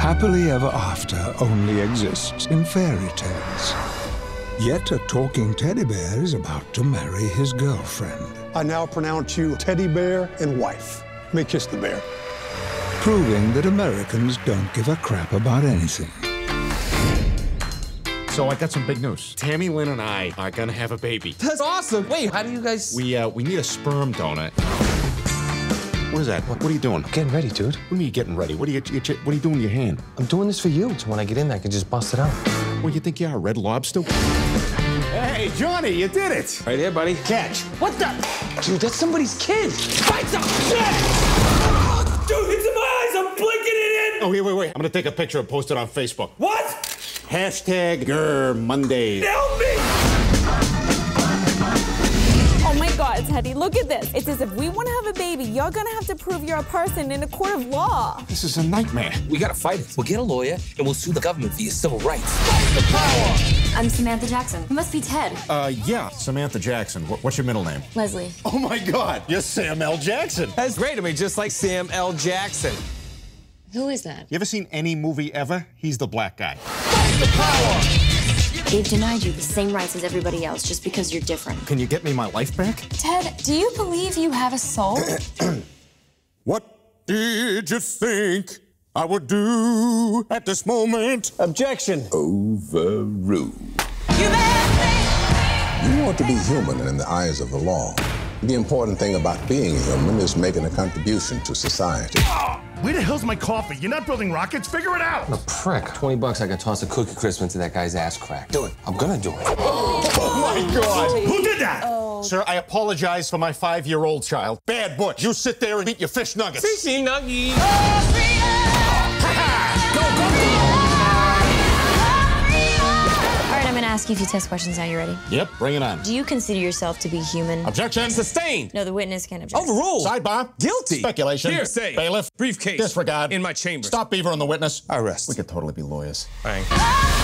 happily ever after only exists in fairy tales. Yet a talking teddy bear is about to marry his girlfriend. I now pronounce you teddy bear and wife. May kiss the bear. Proving that Americans don't give a crap about anything. So I got some big news. Tammy Lynn and I are gonna have a baby. That's awesome. Wait, how do you guys... We need a sperm donor. What is that? What are you doing? I'm getting ready, dude. What are you getting ready? What are you doing with your hand? I'm doing this for you, so when I get in there, I can just bust it out. Well, you think you are, Red Lobster? Hey, Johnny, you did it! Right here, buddy. Catch. What the? Dude, that's somebody's kid. Fight some shit! Dude, it's in my eyes! I'm blinking it in! Oh, wait. I'm gonna take a picture and post it on Facebook. What? Hashtag Monday. Help me! Oh my God, Teddy, look at this. It says if we want to have a baby, you're gonna have to prove you're a person in a court of law. This is a nightmare. We gotta fight it. We'll get a lawyer, and we'll sue the government for your civil rights. Fight the power! I'm Samantha Jackson. You must be Ted. Yeah, Samantha Jackson. What's your middle name? Leslie. Oh my God, you're Sam L. Jackson. That's great. I mean, just like Sam L. Jackson. Who is that? You ever seen any movie ever? He's the black guy. Fight the power! They've denied you the same rights as everybody else just because you're different. Can you get me my life back? Ted, do you believe you have a soul? What did you think I would do at this moment? Objection. Overruled. You want to be human in the eyes of the law. The important thing about being human is making a contribution to society. Where the hell's my coffee? You're not building rockets? Figure it out! A prick. $20, I could toss a cookie crisp into that guy's ass crack. Do it. I'm gonna do it. Oh my God! Who did that? Sir, I apologize for my 5-year-old child. Bad Butch, you sit there and eat your fish nuggets. Fishy nuggies. All right, I'm gonna ask you a few test questions now. You ready? Yep, bring it on. Do you consider yourself to be human? Objection. Sustained. No, the witness can object. Overruled. Sidebar. Guilty. Speculation. Hearsay. Bailiff. Briefcase. Disregard. In my chambers. Stop beaver on the witness. Arrest. We could totally be lawyers. Bang.